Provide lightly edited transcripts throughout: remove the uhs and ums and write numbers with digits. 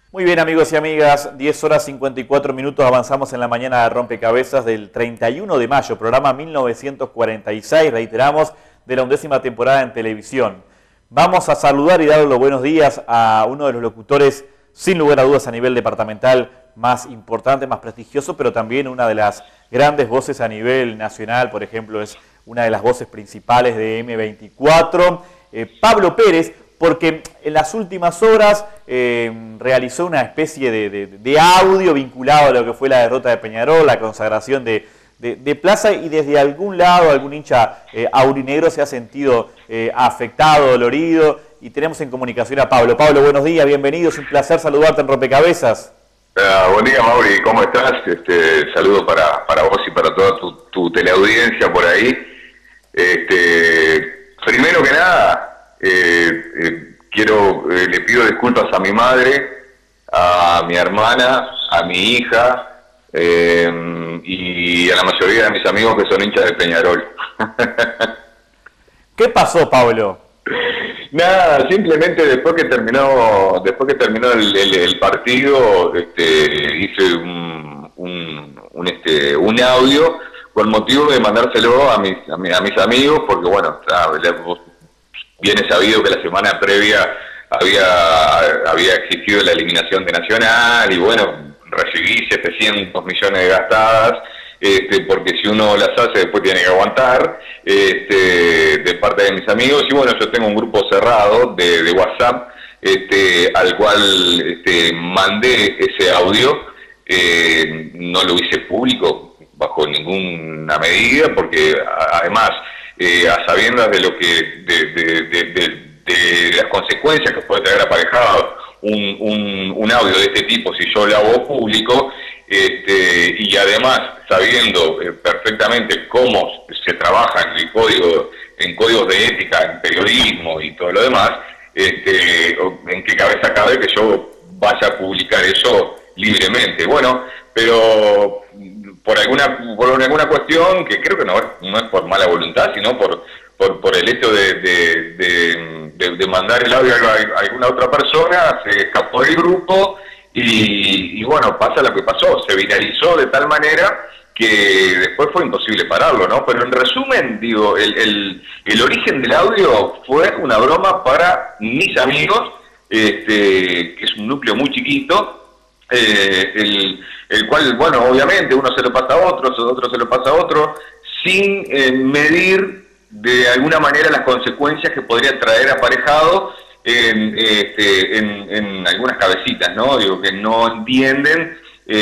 Muy bien, amigos y amigas, 10 horas 54 minutos, avanzamos en la mañana de Rompecabezas del 31 de mayo, programa 1946, reiteramos, de la 11ª temporada en televisión. Vamos a saludar y darle los buenos días a uno de los locutores, sin lugar a dudas, a nivel departamental, más importante, más prestigioso, pero también una de las grandes voces a nivel nacional, por ejemplo, es una de las voces principales de M24, Pablo Pérez, porque en las últimas horas realizó una especie de audio vinculado a lo que fue la derrota de Peñarol, la consagración de Plaza, y desde algún lado algún hincha aurinegro se ha sentido afectado, dolorido, y tenemos en comunicación a Pablo. Pablo, buenos días, bienvenido, es un placer saludarte en Rompecabezas. Buen día, Mauri, ¿cómo estás? Saludo para vos y para toda tu teleaudiencia por ahí. Primero que nada, le pido disculpas a mi madre, a mi hermana, a mi hija y a la mayoría de mis amigos que son hinchas de Peñarol. ¿Qué pasó, Pablo? Nada, simplemente después que terminó el partido, hice un audio con motivo de mandárselo a mis amigos, porque bueno, viene sabido que la semana previa había existido la eliminación de Nacional y bueno, recibí 700 millones de gastadas, porque si uno las hace después tiene que aguantar, de parte de mis amigos. Y bueno, yo tengo un grupo cerrado de WhatsApp, al cual mandé ese audio. No lo hice público bajo ninguna medida, porque además, a sabiendas de lo que de las consecuencias que puede traer aparejado un audio de este tipo si yo lo hago público, y además sabiendo perfectamente cómo se trabaja en códigos de ética, en periodismo y todo lo demás, en qué cabeza cabe que yo vaya a publicar eso libremente. Bueno, pero por alguna cuestión que creo que no es por mala voluntad, sino por el hecho de mandar el audio a alguna otra persona, se escapó del grupo y bueno, pasa lo que pasó, se viralizó de tal manera que después fue imposible pararlo, ¿no? Pero en resumen, digo, el origen del audio fue una broma para mis amigos, que es un núcleo muy chiquito, el cual, bueno, obviamente uno se lo pasa a otro se lo pasa a otro, sin medir de alguna manera las consecuencias que podría traer aparejado en algunas cabecitas, ¿no? Digo, que no entienden,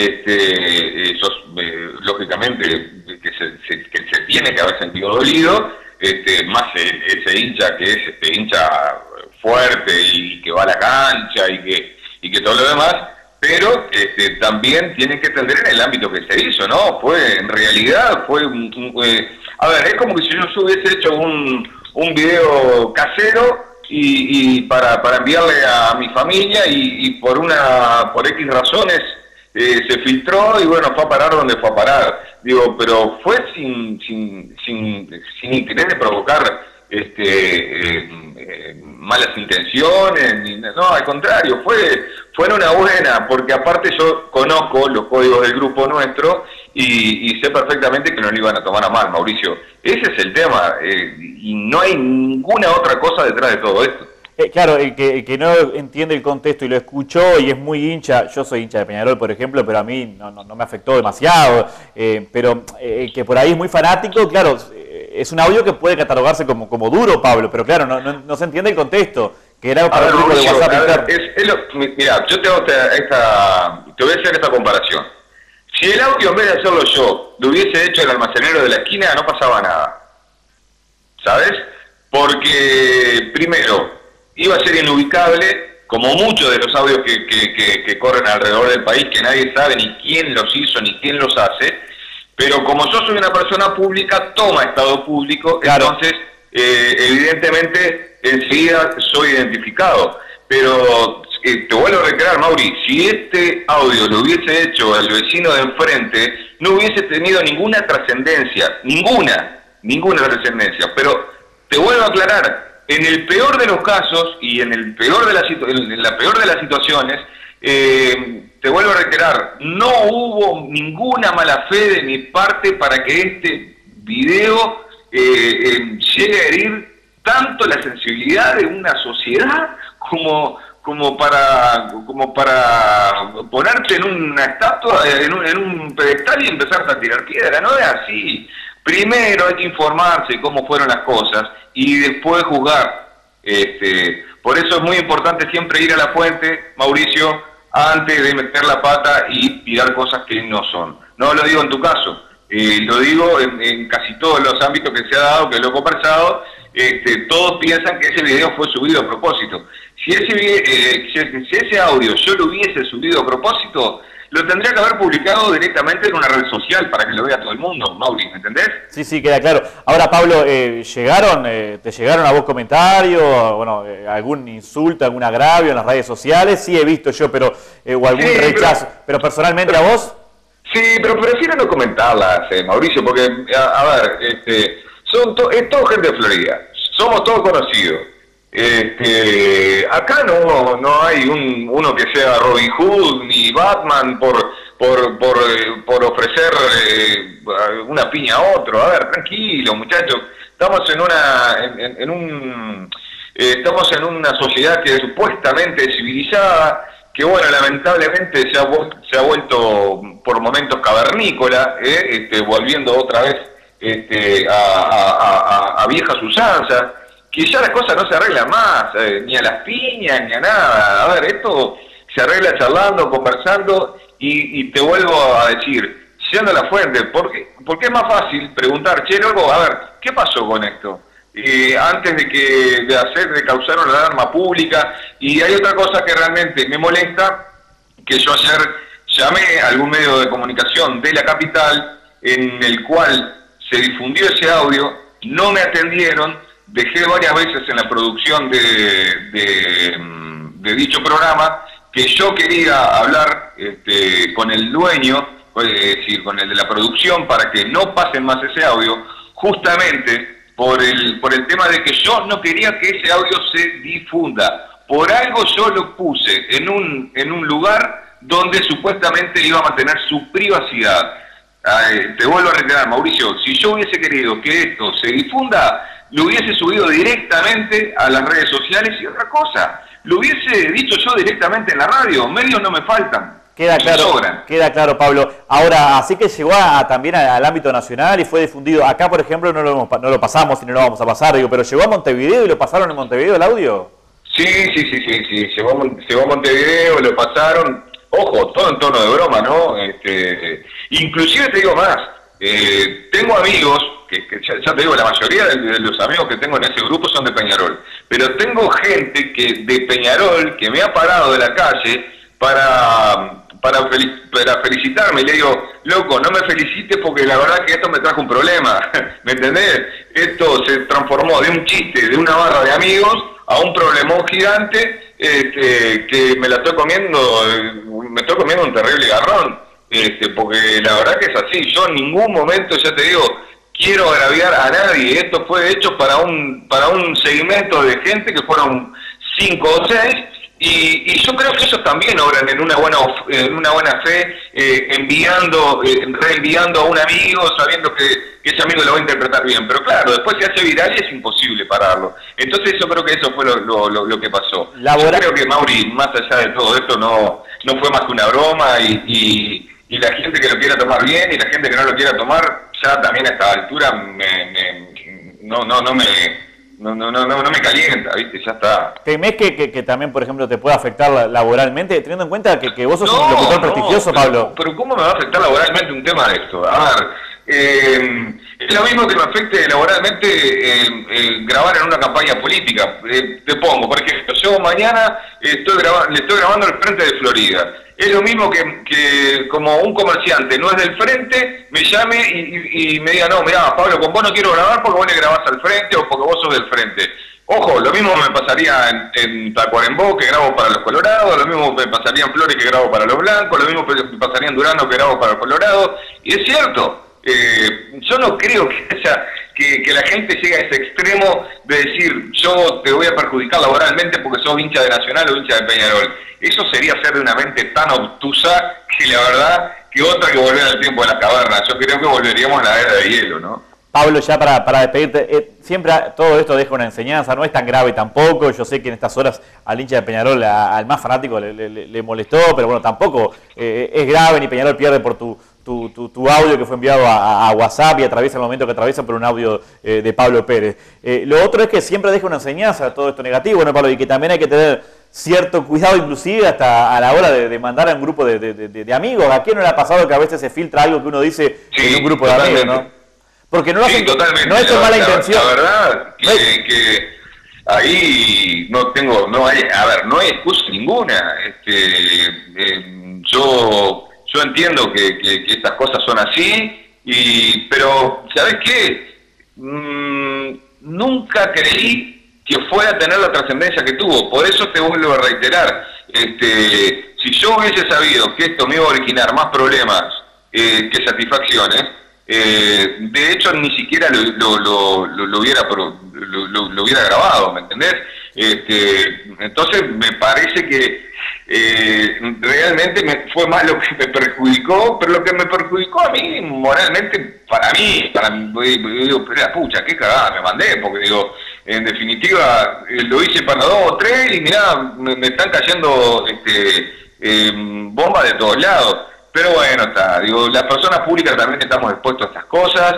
lógicamente, que se tiene que haber sentido dolido, más ese hincha que es hincha fuerte y que va a la cancha y que todo lo demás, pero también tiene que entender en el ámbito que se hizo, ¿no? En realidad fue a ver, es como que si yo hubiese hecho un video casero y para enviarle a mi familia y por X razones se filtró y bueno, fue a parar donde fue a parar. Digo, pero fue sin interés de provocar malas intenciones, no, al contrario, fue en una buena, porque aparte yo conozco los códigos del grupo nuestro y sé perfectamente que no lo iban a tomar a mal, Mauricio. Ese es el tema, y no hay ninguna otra cosa detrás de todo esto. Claro, el que no entiende el contexto y lo escuchó y es muy hincha, yo soy hincha de Peñarol, por ejemplo, pero a mí no me afectó demasiado, pero que por ahí es muy fanático, claro, es un audio que puede catalogarse como duro, Pablo, pero claro, no se entiende el contexto, que era para el grupo de WhatsApp. Mira, yo te voy a hacer esta comparación. Si el audio, en vez de hacerlo yo, lo hubiese hecho el almacenero de la esquina, no pasaba nada, ¿sabes? Porque, primero, iba a ser inubicable, como muchos de los audios que corren alrededor del país, que nadie sabe ni quién los hizo ni quién los hace, pero como yo soy una persona pública, toma estado público, claro. Entonces, evidentemente, enseguida soy identificado. Pero te vuelvo a reiterar, Mauri, si este audio lo hubiese hecho el vecino de enfrente, no hubiese tenido ninguna trascendencia, ninguna trascendencia. Pero te vuelvo a aclarar, en el peor de los casos y en la peor de las situaciones, Te vuelvo a reiterar, no hubo ninguna mala fe de mi parte para que este video llegue a herir tanto la sensibilidad de una sociedad como para ponerte en una estatua, en un pedestal y empezar a tirar piedra. No es así. Primero hay que informarse cómo fueron las cosas y después juzgar. Por eso es muy importante siempre ir a la fuente, Mauricio, antes de meter la pata y tirar cosas que no son. No lo digo en tu caso, lo digo en casi todos los ámbitos que se ha dado, que lo he conversado. Todos piensan que ese video fue subido a propósito. Si ese audio yo lo hubiese subido a propósito, lo tendría que haber publicado directamente en una red social para que lo vea todo el mundo, Mauri, ¿me entendés? Sí, sí, queda claro. Ahora, Pablo, ¿te llegaron a vos comentarios, bueno, algún insulto, algún agravio en las redes sociales? Sí, he visto yo, pero o algún rechazo. Pero personalmente a vos... Sí, pero prefiero no comentarlas, Mauricio, porque, a ver, es todo gente de Florida, somos todos conocidos. Acá no hay uno que sea Robin Hood ni Batman por ofrecer una piña a otro. A ver, tranquilo, muchachos, estamos estamos en una sociedad que es supuestamente civilizada, que bueno, lamentablemente se ha vuelto por momentos cavernícola, volviendo otra vez a viejas usanzas, que ya las cosas no se arreglan más, ni a las piñas, ni a nada. A ver, esto se arregla charlando, conversando, y te vuelvo a decir, yendo a la fuente, porque es más fácil preguntar, che, luego, a ver, ¿qué pasó con esto? Antes de causar una alarma pública. Y hay otra cosa que realmente me molesta, que yo ayer llamé a algún medio de comunicación de la capital, en el cual se difundió ese audio, no me atendieron, dejé varias veces en la producción de dicho programa, que yo quería hablar con el dueño, es decir, con el de la producción, para que no pasen más ese audio, justamente por el tema de que yo no quería que ese audio se difunda. Por algo yo lo puse en un lugar donde supuestamente iba a mantener su privacidad. Te vuelvo a reiterar, Mauricio, si yo hubiese querido que esto se difunda, lo hubiese subido directamente a las redes sociales. Y otra cosa, lo hubiese dicho yo directamente en la radio. Medios no me faltan. Queda claro, Pablo. Ahora, así que llegó también al ámbito nacional y fue difundido. Acá, por ejemplo, no lo pasamos y no lo vamos a pasar, digo, pero llegó a Montevideo y lo pasaron en Montevideo el audio. Sí. Llegó a Montevideo, lo pasaron. Ojo, todo en tono de broma, ¿no? Inclusive te digo más. Tengo amigos, que ya te digo, la mayoría de los amigos que tengo en ese grupo son de Peñarol. Pero tengo gente de Peñarol que me ha parado de la calle para felicitarme, y le digo, loco, no me felicites porque la verdad que esto me trajo un problema, ¿me entendés? Esto se transformó de un chiste, de una barra de amigos, a un problemón gigante, que me estoy comiendo un terrible garrón, porque la verdad que es así. Yo en ningún momento, ya te digo, quiero agraviar a nadie. Esto fue hecho para un segmento de gente que fueron 5 o 6, y yo creo que ellos también obran en una buena fe, reenviando a un amigo, sabiendo que ese amigo lo va a interpretar bien. Pero claro, después se hace viral y es imposible pararlo. Entonces yo creo que eso fue lo que pasó. Yo creo que, Mauri, más allá de todo esto, no fue más que una broma, y la gente que lo quiera tomar bien y la gente que no lo quiera tomar, ya también a esta altura no me calienta, ¿viste? Ya está. ¿Temés que también, por ejemplo, te pueda afectar laboralmente, teniendo en cuenta que vos sos un locutor prestigioso, Pablo? Pero ¿cómo me va a afectar laboralmente un tema de esto? A ver, es lo mismo que me afecte laboralmente grabar en una campaña política. Te pongo, por ejemplo, yo mañana le estoy grabando al frente de Florida. Es lo mismo que como un comerciante no es del frente, me llame y me diga, no, mirá, Pablo, con vos no quiero grabar porque vos le grabás al frente o porque vos sos del frente. Ojo, lo mismo me pasaría en Tacuarembó, que grabo para los colorados, lo mismo me pasaría en Flores, que grabo para los blancos, lo mismo me pasaría en Durano, que grabo para los colorados. Y es cierto, yo no creo que que la gente llegue a ese extremo de decir, yo te voy a perjudicar laboralmente porque sos hincha de Nacional o hincha de Peñarol. Eso sería ser de una mente tan obtusa que la verdad que otra que volver al tiempo de la caverna. Yo creo que volveríamos a la era de hielo, ¿no? Pablo, ya para despedirte, siempre todo esto deja una enseñanza, no es tan grave tampoco. Yo sé que en estas horas al hincha de Peñarol, al más fanático, le molestó, pero bueno, tampoco es grave, ni Peñarol pierde por tu audio que fue enviado a WhatsApp y atraviesa el momento que atraviesa por un audio de Pablo Pérez. Lo otro es que siempre deja una enseñanza todo esto negativo, ¿no, Pablo? Y que también hay que tener cierto cuidado, inclusive hasta a la hora de mandar a un grupo de amigos. ¿A quién no le ha pasado que a veces se filtra algo que uno dice en un grupo de amigos, no? Porque no lo hacen, totalmente. no es con mala intención. La verdad que ahí no hay excusa ninguna. Yo entiendo que estas cosas son así, pero ¿sabes qué? Nunca creí que fuera a tener la trascendencia que tuvo. Por eso te vuelvo a reiterar. Si yo hubiese sabido que esto me iba a originar más problemas que satisfacciones, de hecho ni siquiera lo hubiera grabado, ¿me entendés? Entonces me parece que realmente fue más lo que me perjudicó, pero lo que me perjudicó a mí moralmente, para mí digo, pero pucha, qué cagada me mandé, porque digo, en definitiva lo hice para 2 o 3 y mirá, me están cayendo bombas de todos lados. Pero bueno, digo, las personas públicas también estamos expuestos a estas cosas,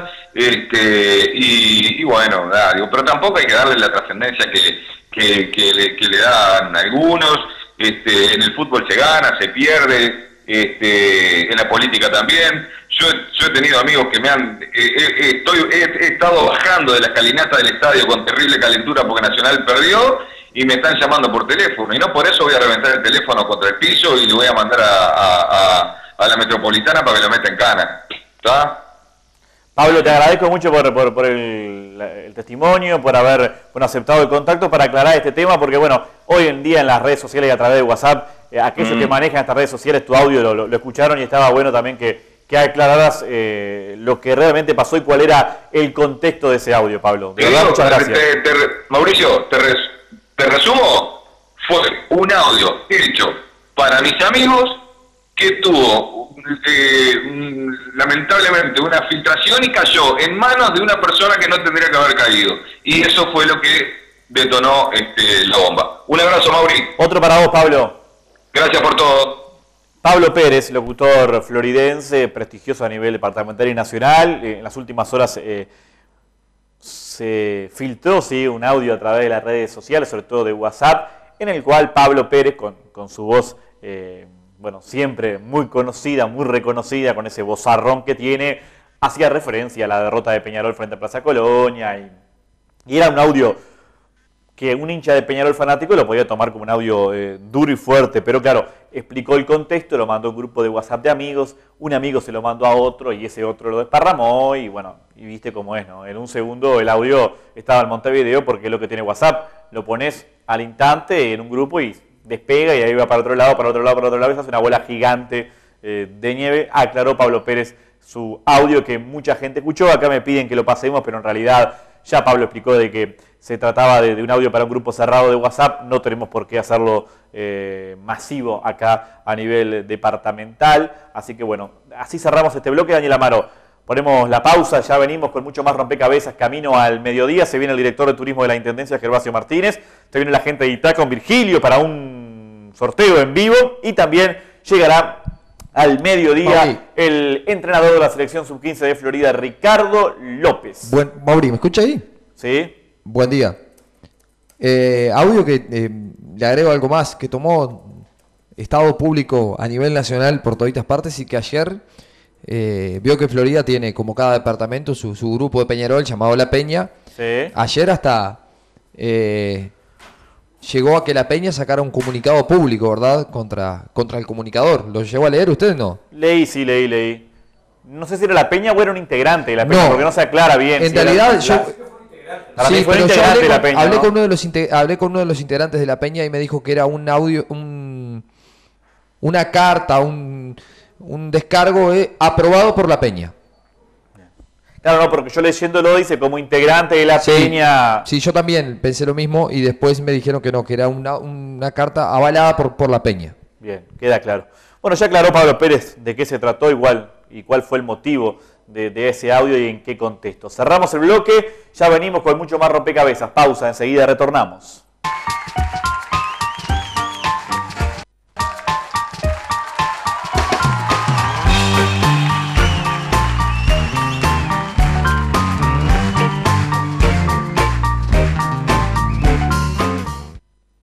y bueno, digo, pero tampoco hay que darle la trascendencia que le dan algunos. En el fútbol se gana, se pierde, en la política también. Yo he tenido amigos que me han... he estado bajando de la escalinata del estadio con terrible calentura porque Nacional perdió, y me están llamando por teléfono, y no por eso voy a reventar el teléfono contra el piso y le voy a mandar a la Metropolitana para que lo meta en cana. ¿Está? Pablo, te agradezco mucho por el testimonio, por haber aceptado el contacto para aclarar este tema, porque bueno, hoy en día en las redes sociales y a través de WhatsApp, aquellos que manejan estas redes sociales, tu audio lo escucharon, y estaba bueno también que aclararas lo que realmente pasó y cuál era el contexto de ese audio, Pablo. De verdad, muchas gracias. Mauricio, te resumo, fue un audio hecho para mis amigos que tuvo lamentablemente una filtración y cayó en manos de una persona que no tendría que haber caído, y eso fue lo que detonó la bomba. Un abrazo, Mauri. Otro para vos, Pablo. Gracias por todo. Pablo Pérez, locutor floridense, prestigioso a nivel departamental y nacional. En las últimas horas se filtró un audio a través de las redes sociales, sobre todo de WhatsApp, en el cual Pablo Pérez, con su voz bueno, siempre muy conocida, muy reconocida, con ese vozarrón que tiene, hacía referencia a la derrota de Peñarol frente a Plaza Colonia, y era un audio que un hincha de Peñarol fanático lo podía tomar como un audio duro y fuerte, pero claro, explicó el contexto, lo mandó a un grupo de WhatsApp de amigos, un amigo se lo mandó a otro y ese otro lo desparramó, y bueno, y viste cómo es, ¿no? En un segundo el audio estaba en Montevideo, porque es lo que tiene WhatsApp, lo pones al instante en un grupo y despega, y ahí va para otro lado, para otro lado, para otro lado, y se hace una bola gigante de nieve. Aclaró Pablo Pérez su audio que mucha gente escuchó. Acá me piden que lo pasemos, pero en realidad ya Pablo explicó de que se trataba de un audio para un grupo cerrado de WhatsApp. No tenemos por qué hacerlo masivo acá a nivel departamental. Así que bueno, así cerramos este bloque. Daniel Amaro, ponemos la pausa, ya venimos con mucho más rompecabezas camino al mediodía. Se viene el director de turismo de la Intendencia, Gervasio Martínez. Se viene la gente de ITA con Virgilio para un sorteo en vivo, y también llegará al mediodía el entrenador de la selección sub-15 de Florida, Ricardo López. Mauri, ¿me escucha ahí? Sí. Buen día. Audio que le agrego algo más, que tomó estado público a nivel nacional por todas partes, y que ayer vio que Florida tiene, como cada departamento, su grupo de Peñarol llamado La Peña. Sí. Ayer hasta llegó a que La Peña sacara un comunicado público, ¿verdad? Contra el comunicador. ¿Lo llegó a leer usted, no? Leí. No sé si era La Peña o era un integrante de La Peña, porque no se aclara bien. En realidad yo... Sí, pero yo hablé con uno de los integrantes de La Peña y me dijo que era un audio, una carta, un descargo aprobado por La Peña. Claro, no, porque yo leyéndolo dice como integrante de la Peña. Sí, yo también pensé lo mismo y después me dijeron que no, que era una carta avalada por la Peña. Bien, queda claro. Bueno, ya aclaró Pablo Pérez de qué se trató igual y cuál fue el motivo de ese audio y en qué contexto. Cerramos el bloque, ya venimos con mucho más rompecabezas. Pausa, enseguida retornamos.